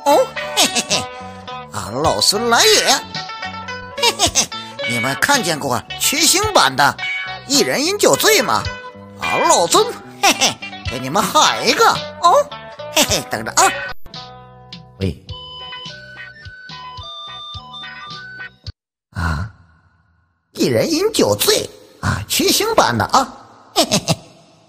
哦，嘿嘿嘿，老孙来也！嘿嘿嘿，你们看见过七星版的一人饮酒醉吗？老孙嘿嘿给你们喊一个哦，嘿嘿，等着啊！喂，一人饮酒醉七星版的啊，嘿嘿嘿。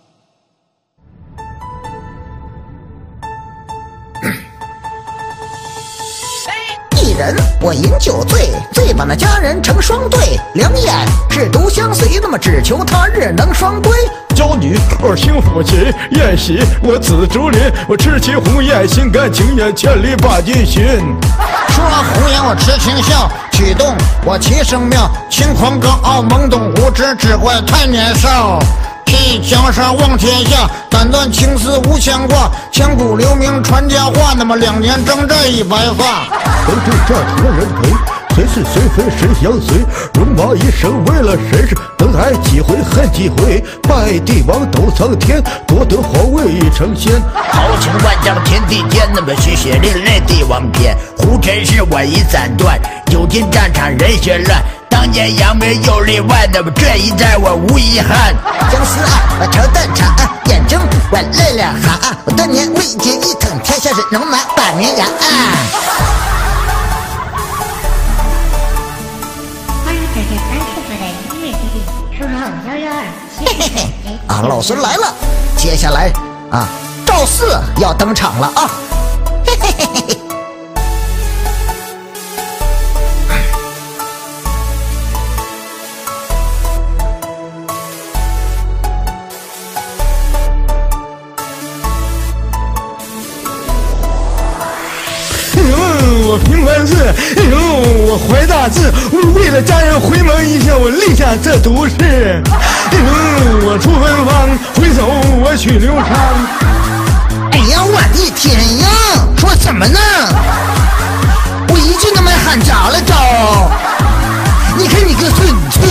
一人我饮酒醉，醉把那佳人成双对，两眼是独相随，那么只求他日能双归。 娇女我幸福起，宴席我紫竹林，我吃起红颜，心甘情愿，千里把君寻。 说红颜我痴情笑，启动我齐生妙，轻狂高傲懵懂无知，只怪太年少。一江山望天下，斩断情丝无牵挂，千古留名传佳话，那么2年征战已白发。 斗智战何人陪？谁是谁非谁相随？戎马一生为了谁是？等爱几回恨几回？拜帝王斗苍天，夺得皇位已成仙。 豪情万丈天地间，那么血血淋淋帝王篇。胡尘世我已斩断，九天战场人血乱。当年扬名又立万，那么这一战我无遗憾。 相思我头断肠眼中我泪两行我多年未见一统天下是戎马把绵羊欢迎走进3Q的音乐基地，数号112。 老孙来了，接下来赵四要登场了嘿嘿嘿嘿嘿。 我平凡事，我怀大志，我为了家人回眸一笑，我立下这毒誓。我出芬芳，回首我去流长。 哎呀，我的天呀，说什么呢？我一句都没喊着了都。你看你个损子！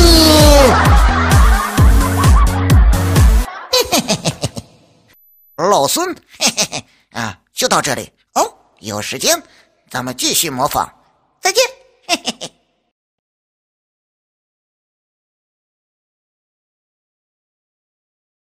老孙嘿嘿嘿就到这里哦，有时间咱们继续模仿。